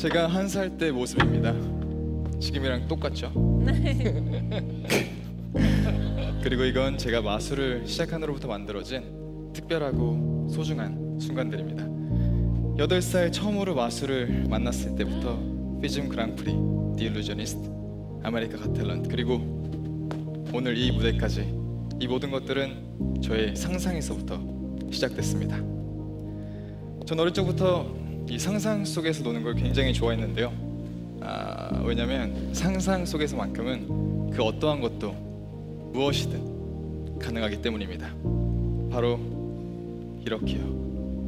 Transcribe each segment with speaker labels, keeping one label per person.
Speaker 1: 제가 1살 때 모습입니다. 지금이랑 똑같죠? 그리고 이건 제가 마술을 시작한 후로부터 만들어진 특별하고 소중한 순간들입니다. 8살 처음으로 마술을 만났을 때부터 피즘 그랑프리, 디 일루저니스트, 아메리카 갓 탤런트, 그리고 오늘 이 무대까지, 이 모든 것들은 저의 상상에서부터 시작됐습니다. 전 어릴 적부터 이 상상 속에서 노는 걸 굉장히 좋아했는데요. 왜냐면 상상 속에서만큼은 그 어떠한 것도 무엇이든 가능하기 때문입니다. 바로 이렇게요.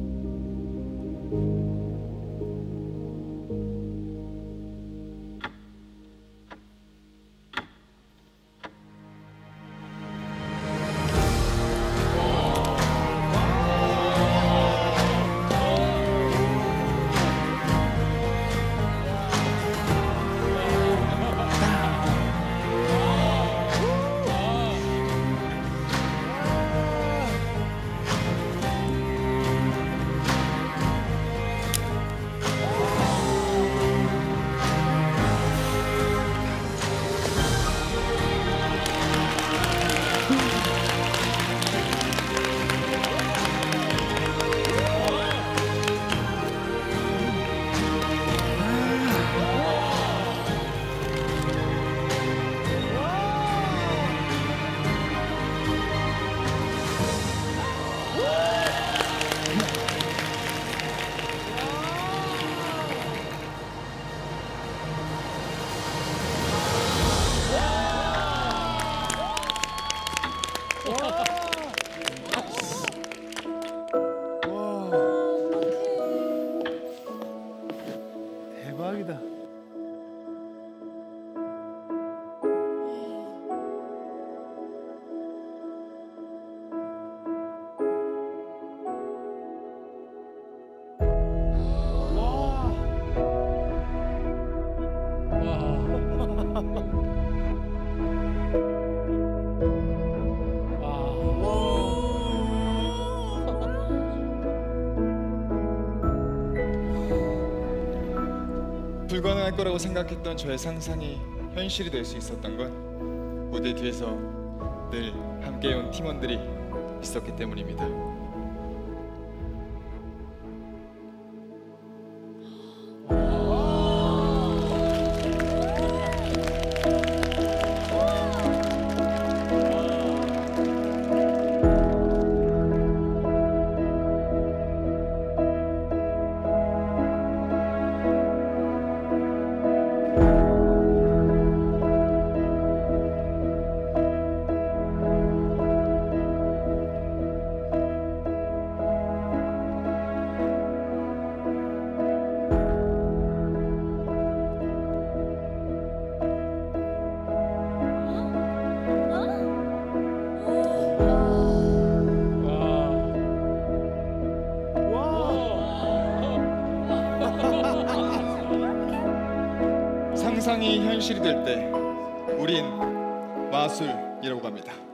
Speaker 2: 대박이다.
Speaker 1: 불가능할 거라고 생각했던 저의 상상이 현실이 될 수 있었던 건 무대 뒤에서 늘 함께해온 팀원들이 있었기 때문입니다. 상상이 현실이 될 때 우린 마술이라고 합니다.